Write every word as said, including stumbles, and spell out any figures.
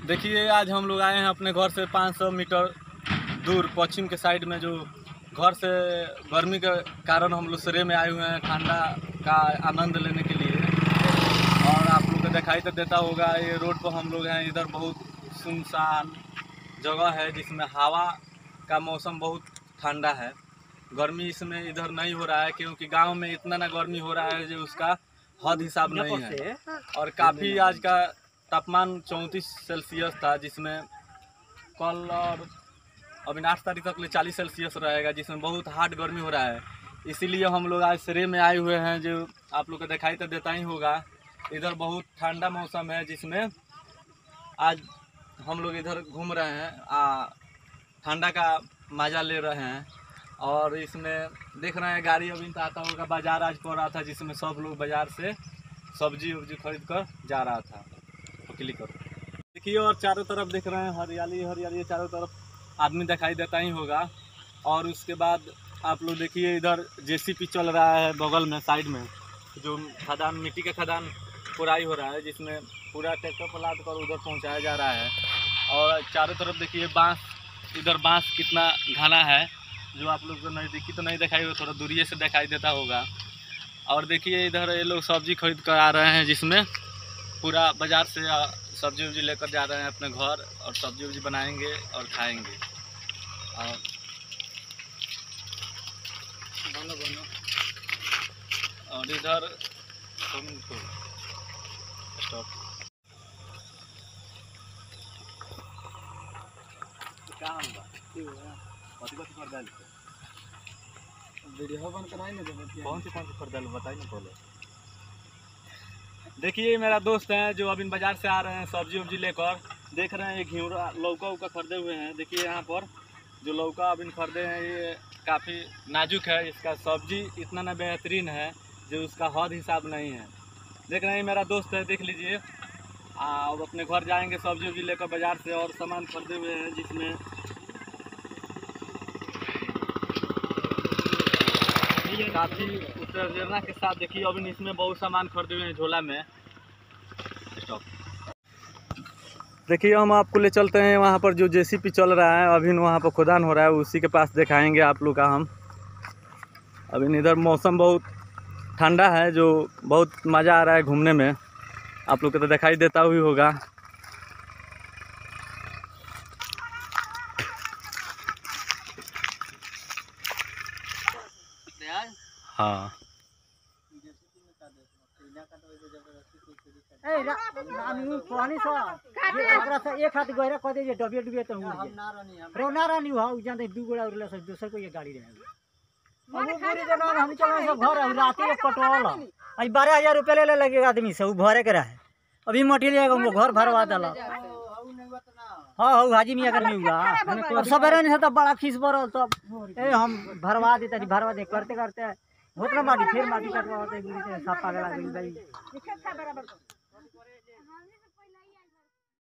देखिए आज हम लोग आए हैं अपने घर से पाँच सौ मीटर दूर पश्चिम के साइड में, जो घर से गर्मी के कारण हम लोग सरे में आए हुए हैं ठंडा का आनंद लेने के लिए। और आप लोग को दिखाई तो देता होगा, ये रोड पर हम लोग हैं। इधर बहुत सुनसान जगह है जिसमें हवा का मौसम बहुत ठंडा है। गर्मी इसमें इधर नहीं हो रहा है क्योंकि गांव में इतना ना गर्मी हो रहा है जो उसका हद हिसाब नहीं है। और काफ़ी आज का तापमान चौंतीस सेल्सियस था, जिसमें कल और अभी आठ तारीख तक ले चालीस सेल्सियस रहेगा, जिसमें बहुत हार्ड गर्मी हो रहा है। इसीलिए हम लोग आज सरे में आए हुए हैं, जो आप लोग को दिखाई तो देता ही होगा। इधर बहुत ठंडा मौसम है, जिसमें आज हम लोग इधर घूम रहे हैं, ठंडा का मज़ा ले रहे हैं। और इसमें देख रहे हैं गाड़ी अभी तो आता होगा, बाज़ार आज पड़ रहा था जिसमें सब लोग बाज़ार से सब्जी उब्जी खरीद कर जा रहा था। तो क्लिक करो, देखिए और चारों तरफ देख रहे हैं हरियाली हरियाली, चारों तरफ आदमी दिखाई देता ही होगा। और उसके बाद आप लोग देखिए इधर जेसीबी चल रहा है बगल में साइड में, जो खदान मिट्टी का खदान खुदाई हो रहा है, जिसमें पूरा ट्रैक्टर पर लाद कर उधर पहुंचाया जा रहा है। और चारों तरफ देखिए बांस, इधर बांस कितना घना है, जो आप लोग को नज़दीकी तो नहीं दिखाई होगा, थोड़ा दूरिये से दिखाई देता होगा। और देखिए इधर ये लोग सब्जी खरीद कर आ रहे हैं, जिसमें पूरा बाज़ार से सब्जी उब्जी लेकर जा रहे हैं अपने घर, और सब्जी उब्जी बनाएंगे और खाएंगे। और बनो बनो और इधर स्टॉप क्या होगा वीडियो बन कराई ना, कौन सी कौन सी खरीदा लो बताइए ना पहले। देखिए मेरा दोस्त है जो अभी बाजार से आ रहे हैं सब्जी उब्जी लेकर। देख रहे हैं ये घिउरा लौका उका खरीदे हुए हैं। देखिए यहाँ पर जो लौका अभी खरीदे हैं ये काफ़ी नाजुक है, इसका सब्जी इतना ना बेहतरीन है जो उसका हद हिसाब नहीं है। देख रहे हैं मेरा दोस्त है, देख लीजिए। अब अपने घर जाएंगे सब्जी उब्जी लेकर बाज़ार से, और सामान खरीदे हुए हैं जिसमें काफ़ी उत्तेजना के साथ। देखिए अभी इसमें बहुत सामान खरीदे हुए हैं झोला में। स्टॉप। देखिए हम आपको ले चलते हैं वहाँ पर जो जेसीबी चल रहा है, अभी वहाँ पर खुदान हो रहा है, उसी के पास दिखाएंगे आप लोग का हम। अभी इधर मौसम बहुत ठंडा है, जो बहुत मज़ा आ रहा है घूमने में, आप लोग को तो दिखाई देता हुई होगा। हाँ एक हाथ गहरा कह दे डबिया डुबिया तो हम ना रानी हो जाते दू गोड़ा उरला से दूसर को ये गाड़ी रहेगा। अब पूरी जनाब हम चले सब घर रात के कटवाल आज बारह हजार रुपया ले लगे आदमी से, भरे के रहे अभी मटी लेगा वो घर भरवा दला। हाँ हाँ हाजी मियाँ करनी हुआ सवेरे नहीं तो बड़ा खीस बरल, तब ए हम भरवा देते भरवा दे करते करते होतना माटी फिर माटी कटवा साफ पागल आ गई।